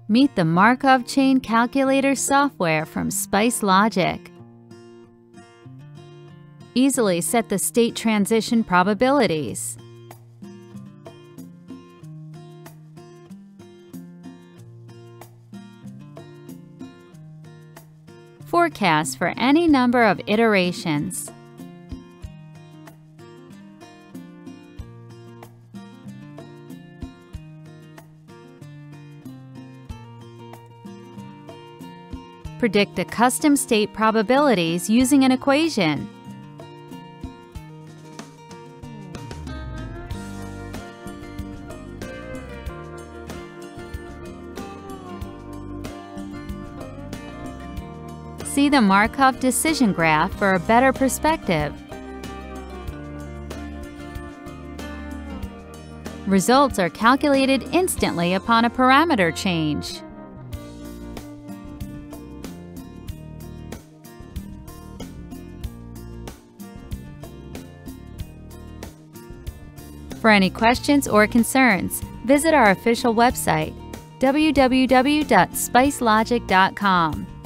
Meet the Markov Chain Calculator software from Spice Logic. Easily set the state transition probabilities. Forecast for any number of iterations. Predict a custom state probabilities using an equation. See the Markov decision graph for a better perspective. Results are calculated instantly upon a parameter change. For any questions or concerns, visit our official website, www.spicelogic.com.